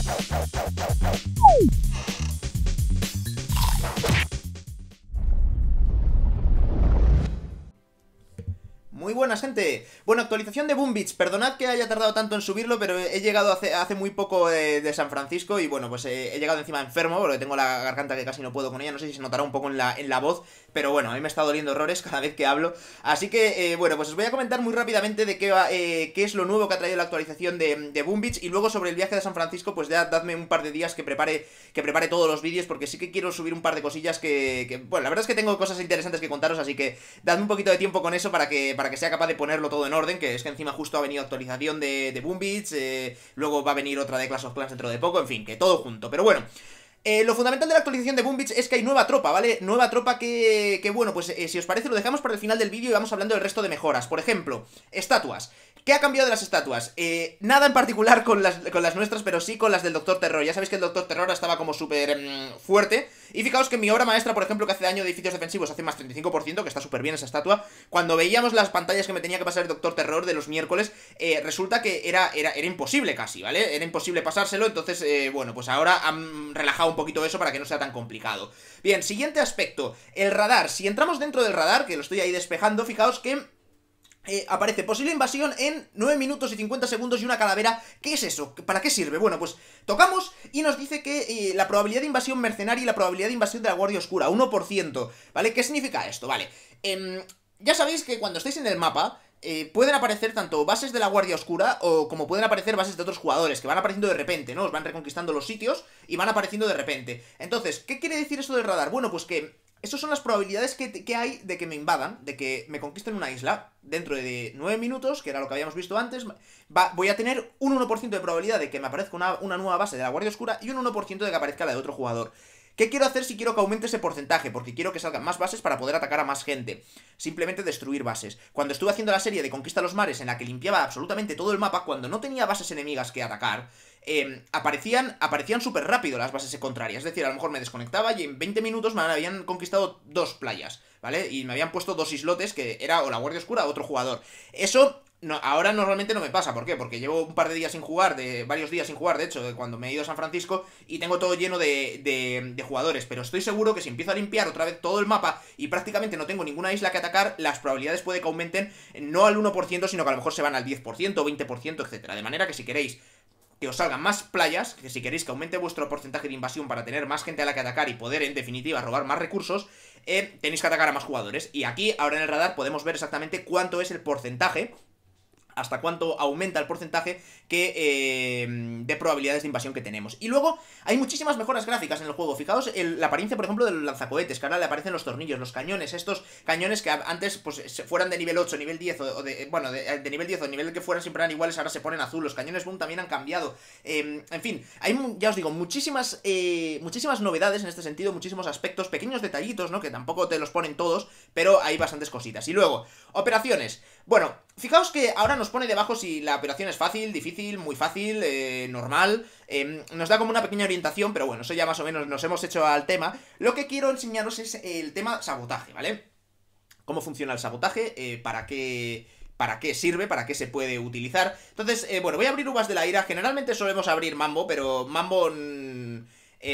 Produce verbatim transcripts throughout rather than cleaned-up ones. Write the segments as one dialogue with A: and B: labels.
A: Muy buenas, gente. Bueno, actualización de Boom Beach. Perdonad que haya tardado tanto en subirlo, pero he llegado hace, hace muy poco eh, de San Francisco y bueno, pues eh, he llegado encima enfermo porque tengo la garganta que casi no puedo con ella. No sé si se notará un poco en la, en la voz, pero bueno, a mí me está doliendo horrores cada vez que hablo. Así que, eh, bueno, pues os voy a comentar muy rápidamente de qué, va, eh, qué es lo nuevo que ha traído la actualización de, de Boom Beach. Y luego sobre el viaje de San Francisco, pues ya dadme un par de días que prepare, que prepare todos los vídeos, porque sí que quiero subir un par de cosillas que, que... Bueno, la verdad es que tengo cosas interesantes que contaros, así que dadme un poquito de tiempo con eso para que, para que sea capaz de ponerlo todo en orden, que es que encima justo ha venido actualización de, de Boom Beach, eh, luego va a venir otra de Clash of Clans dentro de poco, en fin, que todo junto, pero bueno. Eh, lo fundamental de la actualización de Boom Beach es que hay nueva tropa, ¿vale? Nueva tropa que, que bueno, pues eh, si os parece lo dejamos para el final del vídeo y vamos hablando del resto de mejoras. Por ejemplo, estatuas. ¿Qué ha cambiado de las estatuas? Eh, nada en particular con las, con las nuestras, pero sí con las del Doctor Terror. Ya sabéis que el Doctor Terror estaba como súper mmm, fuerte. Y fijaos que en mi obra maestra, por ejemplo, que hace daño de edificios defensivos, hace más treinta y cinco por ciento, que está súper bien esa estatua. Cuando veíamos las pantallas que me tenía que pasar el Doctor Terror de los miércoles, eh, resulta que era, era, era imposible casi, ¿vale? Era imposible pasárselo, entonces, eh, bueno, pues ahora han relajado un poquito eso para que no sea tan complicado. Bien, siguiente aspecto, el radar. Si entramos dentro del radar, que lo estoy ahí despejando, fijaos que... Eh, aparece posible invasión en nueve minutos y cincuenta segundos y una calavera. ¿Qué es eso? ¿Para qué sirve? Bueno, pues tocamos y nos dice que eh, la probabilidad de invasión mercenaria y la probabilidad de invasión de la Guardia Oscura, uno por ciento, ¿vale? ¿Qué significa esto? Vale, eh, ya sabéis que cuando estáis en el mapa eh, pueden aparecer tanto bases de la Guardia Oscura o como pueden aparecer bases de otros jugadores que van apareciendo de repente, ¿no? Os van reconquistando los sitios y van apareciendo de repente. Entonces, ¿qué quiere decir eso del radar? Bueno, pues que... esas son las probabilidades que, que hay de que me invadan, de que me conquisten una isla. Dentro de nueve minutos, que era lo que habíamos visto antes, va, voy a tener un uno por ciento de probabilidad de que me aparezca una, una nueva base de la Guardia Oscura y un uno por ciento de que aparezca la de otro jugador. ¿Qué quiero hacer si quiero que aumente ese porcentaje? Porque quiero que salgan más bases para poder atacar a más gente. Simplemente destruir bases. Cuando estuve haciendo la serie de Conquista a los Mares, en la que limpiaba absolutamente todo el mapa, cuando no tenía bases enemigas que atacar, eh, aparecían aparecían súper rápido las bases contrarias. Es decir, a lo mejor me desconectaba y en veinte minutos me habían conquistado dos playas, ¿vale? Y me habían puesto dos islotes que era o la Guardia Oscura o otro jugador. Eso... No, ahora normalmente no me pasa, ¿por qué? Porque llevo un par de días sin jugar, de varios días sin jugar, de hecho, de cuando me he ido a San Francisco, y tengo todo lleno de, de, de jugadores, pero estoy seguro que si empiezo a limpiar otra vez todo el mapa y prácticamente no tengo ninguna isla que atacar, las probabilidades puede que aumenten no al uno por ciento, sino que a lo mejor se van al diez por ciento, veinte por ciento, etcétera. De manera que si queréis que os salgan más playas, que si queréis que aumente vuestro porcentaje de invasión para tener más gente a la que atacar y poder, en definitiva, robar más recursos, eh, tenéis que atacar a más jugadores. Y aquí, ahora en el radar, podemos ver exactamente cuánto es el porcentaje, hasta cuánto aumenta el porcentaje que eh, de probabilidades de invasión que tenemos. Y luego hay muchísimas mejoras gráficas en el juego. Fijaos el, la apariencia, por ejemplo, de los lanzacohetes, que ahora le aparecen los tornillos, los cañones, estos cañones que antes pues fueran de nivel ocho, nivel diez, o de, bueno, de, de nivel diez o nivel que fueran siempre eran iguales, ahora se ponen azul. Los cañones boom también han cambiado. Eh, en fin, hay, ya os digo, muchísimas eh, muchísimas novedades en este sentido, muchísimos aspectos, pequeños detallitos, ¿no? Que tampoco te los ponen todos, pero hay bastantes cositas. Y luego, operaciones. Bueno, fijaos que ahora nos pone debajo si la operación es fácil, difícil, muy fácil, eh, normal. eh, Nos da como una pequeña orientación, pero bueno, eso ya más o menos nos hemos hecho al tema. Lo que quiero enseñaros es el tema sabotaje, ¿vale? Cómo funciona el sabotaje, eh, para qué... para qué sirve, para qué se puede utilizar. Entonces, eh, bueno, voy a abrir uvas de la ira. Generalmente solemos abrir Mambo, pero Mambo... Mmm,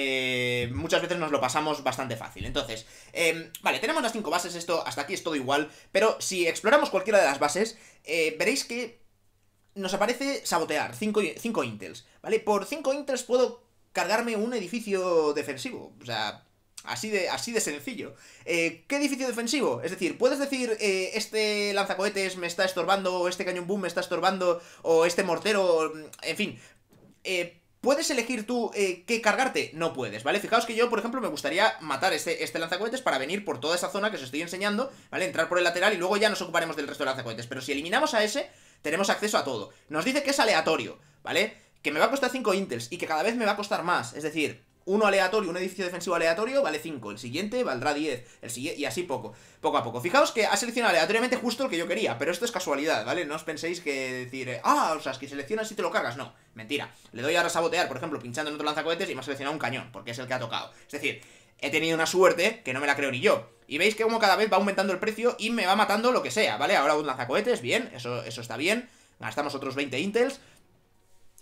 A: Eh, muchas veces nos lo pasamos bastante fácil. Entonces, eh, vale, tenemos las cinco bases. Esto hasta aquí es todo igual. Pero si exploramos cualquiera de las bases, eh, veréis que nos aparece sabotear cinco intels, ¿vale? Por cinco intels puedo cargarme un edificio defensivo. O sea, así de, así de sencillo. eh, ¿Qué edificio defensivo? Es decir, puedes decir, eh, este lanzacohetes me está estorbando, o este cañón boom me está estorbando, o este mortero, en fin. Eh... ¿Puedes elegir tú eh, qué cargarte? No puedes, ¿vale? Fijaos que yo, por ejemplo, me gustaría matar este, este lanzacohetes para venir por toda esa zona que os estoy enseñando, ¿vale? Entrar por el lateral y luego ya nos ocuparemos del resto de lanzacohetes. Pero si eliminamos a ese, tenemos acceso a todo. Nos dice que es aleatorio, ¿vale? Que me va a costar cinco intels y que cada vez me va a costar más. Es decir, uno aleatorio, un edificio defensivo aleatorio vale cinco, el siguiente valdrá diez, el siguiente, y así poco, poco a poco. Fijaos que ha seleccionado aleatoriamente justo el que yo quería, pero esto es casualidad, ¿vale? No os penséis que decir, eh, ah, o sea, es que seleccionas y te lo cargas. No, mentira. Le doy ahora a sabotear, por ejemplo, pinchando en otro lanzacohetes y me ha seleccionado un cañón, porque es el que ha tocado. Es decir, he tenido una suerte que no me la creo ni yo. Y veis que como cada vez va aumentando el precio y me va matando lo que sea, ¿vale? Ahora un lanzacohetes, bien, eso, eso está bien. Gastamos otros veinte intels.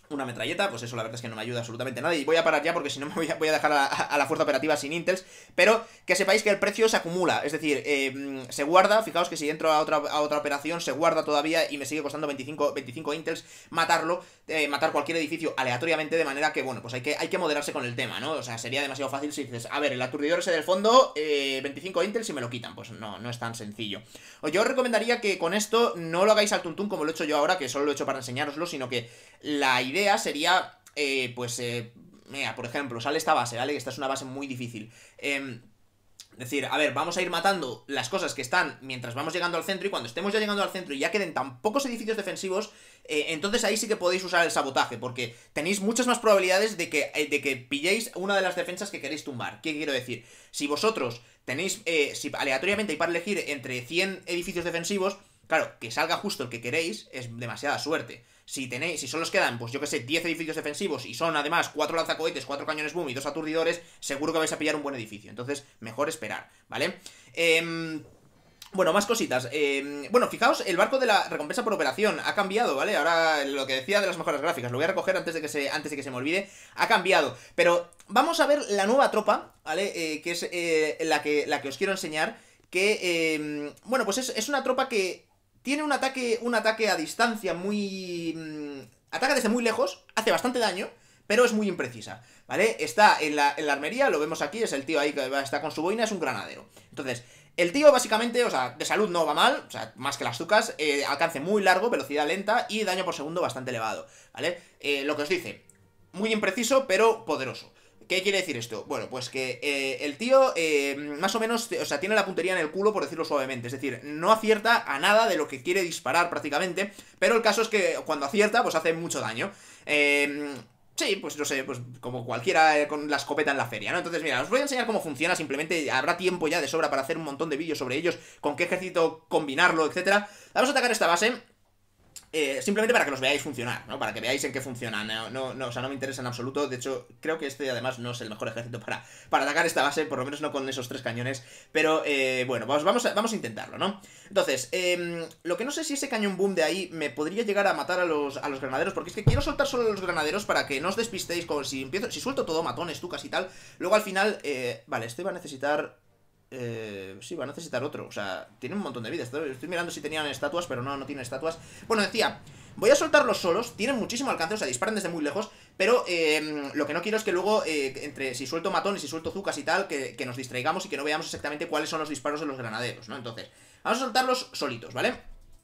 A: una metralleta, pues eso la verdad es que no me ayuda absolutamente nada. Y voy a parar ya porque si no me voy a, voy a dejar a, a la fuerza operativa sin intels. Pero que sepáis que el precio se acumula, es decir, eh, se guarda. Fijaos que si entro a otra, a otra operación se guarda todavía y me sigue costando veinticinco, veinticinco intels matarlo, eh, matar cualquier edificio aleatoriamente. De manera que, bueno, pues hay que, hay que moderarse con el tema, ¿no? O sea, sería demasiado fácil si dices, a ver, el aturdidor ese del fondo, eh, veinticinco intels y me lo quitan. Pues no, no es tan sencillo. Yo os recomendaría que con esto no lo hagáis al tuntún como lo he hecho yo ahora, que solo lo he hecho para enseñároslo, sino que la idea sería... Eh, pues, eh, mira, por ejemplo, sale esta base, ¿vale? Que esta es una base muy difícil. Eh, decir, a ver, vamos a ir matando las cosas que están mientras vamos llegando al centro, y cuando estemos ya llegando al centro y ya queden tan pocos edificios defensivos, eh, entonces ahí sí que podéis usar el sabotaje, porque tenéis muchas más probabilidades de que, eh, de que pilléis una de las defensas que queréis tumbar. ¿Qué quiero decir? Si vosotros tenéis, eh, si aleatoriamente hay para elegir entre cien edificios defensivos, claro, que salga justo el que queréis es demasiada suerte. Si tenéis, si solo os quedan, pues yo que sé, diez edificios defensivos y son además cuatro lanzacohetes, cuatro cañones boom y dos aturdidores, seguro que vais a pillar un buen edificio. Entonces, mejor esperar, ¿vale? Eh... Bueno, más cositas. Eh, bueno, fijaos, el barco de la recompensa por operación ha cambiado, ¿vale? Ahora lo que decía de las mejoras gráficas, lo voy a recoger antes de que se, antes de que se me olvide. Ha cambiado, pero vamos a ver la nueva tropa, ¿vale? Eh, que es eh, la, que, la que os quiero enseñar. Que, eh, bueno, pues es, es una tropa que tiene un ataque, un ataque a distancia muy... Mmm, ataca desde muy lejos, hace bastante daño, pero es muy imprecisa, ¿vale? Está en la, en la armería, lo vemos aquí, es el tío ahí que está con su boina, es un granadero. Entonces, el tío básicamente, o sea, de salud no va mal, o sea, más que las tucas, eh, alcance muy largo, velocidad lenta y daño por segundo bastante elevado, ¿vale? Eh, lo que os dice, muy impreciso, pero poderoso. ¿Qué quiere decir esto? Bueno, pues que eh, el tío eh, más o menos, o sea, tiene la puntería en el culo, por decirlo suavemente. Es decir, no acierta a nada de lo que quiere disparar prácticamente, pero el caso es que cuando acierta, pues hace mucho daño. Eh... Sí, pues no sé, pues como cualquiera eh, con la escopeta en la feria, ¿no? Entonces, mira, os voy a enseñar cómo funciona, simplemente habrá tiempo ya de sobra para hacer un montón de vídeos sobre ellos, con qué ejército combinarlo, etcétera. Vamos a atacar esta base... Eh, simplemente para que los veáis funcionar, ¿no? Para que veáis en qué funcionan, no, no, no, o sea, no me interesa en absoluto. De hecho, creo que este además no es el mejor ejército para, para atacar esta base, por lo menos no con esos tres cañones. Pero, eh, bueno, vamos, vamos, a, vamos a intentarlo, ¿no? Entonces, eh, lo que no sé si ese cañón boom de ahí me podría llegar a matar a los, a los granaderos, porque es que quiero soltar solo a los granaderos para que no os despistéis, como si empiezo, si suelto todo, matones, tucas y tal, luego al final, eh, vale, este va a necesitar... Eh, sí, va a necesitar otro. O sea, tiene un montón de vida. Estoy, estoy mirando si tenían estatuas, pero no, no tienen estatuas. Bueno, decía, voy a soltarlos solos. Tienen muchísimo alcance, o sea, disparan desde muy lejos. Pero eh, lo que no quiero es que luego, eh, entre si suelto matones y suelto zucas y tal, que, que nos distraigamos y que no veamos exactamente cuáles son los disparos de los granaderos, ¿no? Entonces, vamos a soltarlos solitos, ¿vale?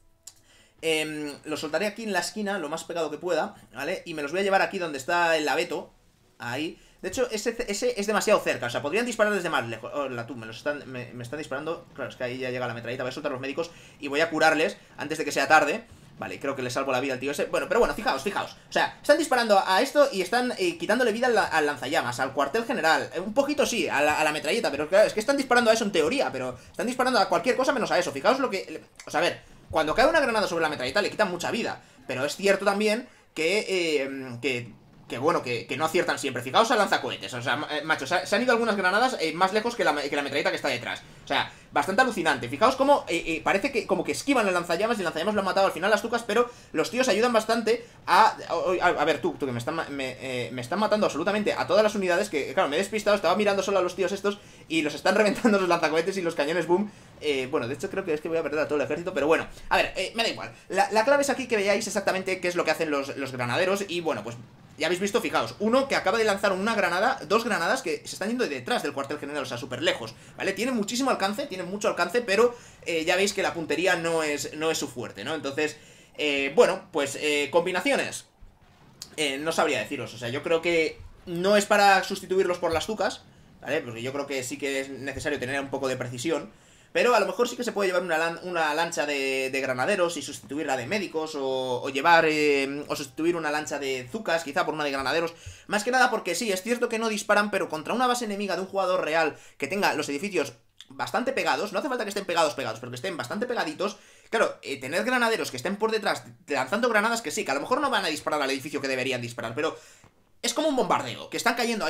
A: Eh, los soltaré aquí en la esquina, lo más pegado que pueda, ¿vale? Y me los voy a llevar aquí donde está el abeto. Ahí. De hecho, ese, ese es demasiado cerca. O sea, podrían disparar desde más lejos. Oh, la tú, me los están, me, me están disparando. Claro, es que ahí ya llega la metralleta. Voy a soltar a los médicos y voy a curarles antes de que sea tarde. Vale, creo que le salvo la vida al tío ese. Bueno, pero bueno, fijaos, fijaos. O sea, están disparando a esto y están eh, quitándole vida al, al lanzallamas, al cuartel general. Eh, un poquito sí, a la, a la metralleta. Pero claro, es que están disparando a eso en teoría. Pero están disparando a cualquier cosa menos a eso. Fijaos lo que... O sea, a ver, cuando cae una granada sobre la metralleta le quitan mucha vida. Pero es cierto también que... Eh, que Que bueno, que, que no aciertan siempre. Fijaos al lanzacohetes. O sea, macho, se, se han ido algunas granadas eh, más lejos que la, que la metralleta que está detrás. O sea, bastante alucinante. Fijaos cómo eh, eh, parece que como que esquivan el lanzallamas y el lanzallamas lo han matado al final las tucas, pero los tíos ayudan bastante a... A, a, a ver, tú, tú que me están, me, eh, me están matando absolutamente a todas las unidades que, claro, me he despistado, estaba mirando solo a los tíos estos y los están reventando los lanzacohetes y los cañones boom. Eh, bueno, de hecho creo que es que voy a perder a todo el ejército, pero bueno, a ver, eh, me da igual. La, la clave es aquí que veáis exactamente qué es lo que hacen los, los granaderos y bueno, pues... Ya habéis visto, fijaos, uno que acaba de lanzar una granada, dos granadas que se están yendo detrás del cuartel general, o sea, súper lejos, ¿vale? Tiene muchísimo alcance, tiene mucho alcance, pero eh, ya veis que la puntería no es, no es su fuerte, ¿no? Entonces, eh, bueno, pues eh, combinaciones, eh, no sabría deciros, o sea, yo creo que no es para sustituirlos por las tucas, ¿vale? Porque yo creo que sí que es necesario tener un poco de precisión. Pero a lo mejor sí que se puede llevar una, lan una lancha de, de granaderos y sustituirla de médicos, o, o llevar, eh, o sustituir una lancha de zucas, quizá por una de granaderos. Más que nada porque sí, es cierto que no disparan, pero contra una base enemiga de un jugador real que tenga los edificios bastante pegados, no hace falta que estén pegados pegados, pero que estén bastante pegaditos. Claro, eh, tener granaderos que estén por detrás lanzando granadas, que sí, que a lo mejor no van a disparar al edificio que deberían disparar, pero... Es como un bombardeo, que están cayendo ahí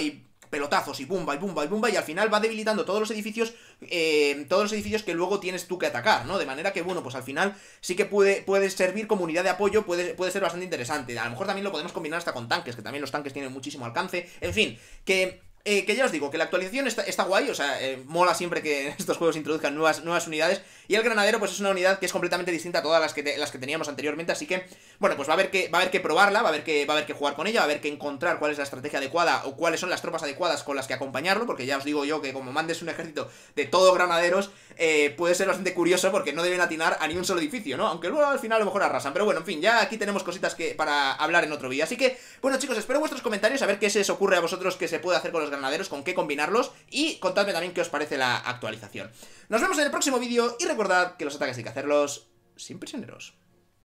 A: pelotazos y bumba y bumba y bumba, y al final va debilitando todos los edificios, eh, todos los edificios que luego tienes tú que atacar, ¿no? De manera que, bueno, pues al final sí que puede, puede servir como unidad de apoyo, puede, puede ser bastante interesante. A lo mejor también lo podemos combinar hasta con tanques, que también los tanques tienen muchísimo alcance. En fin, que... Eh, que ya os digo, que la actualización está, está guay, o sea, eh, mola siempre que estos juegos introduzcan nuevas, nuevas unidades, y el granadero pues es una unidad que es completamente distinta a todas las que, te, las que teníamos anteriormente, así que, bueno, pues va a haber que, va a haber que probarla, va a haber que, va a haber que jugar con ella, va a haber que encontrar cuál es la estrategia adecuada o cuáles son las tropas adecuadas con las que acompañarlo, porque ya os digo yo que como mandes un ejército de todo granaderos, eh, puede ser bastante curioso porque no deben atinar a ni un solo edificio, ¿no? Aunque luego al final a lo mejor arrasan, pero bueno, en fin, ya aquí tenemos cositas que para hablar en otro vídeo, así que, bueno chicos, espero vuestros comentarios, a ver qué se os ocurre a vosotros que se puede hacer con los granaderos, con qué combinación, y contadme también qué os parece la actualización. Nos vemos en el próximo vídeo y recordad que los ataques hay que hacerlos sin prisioneros.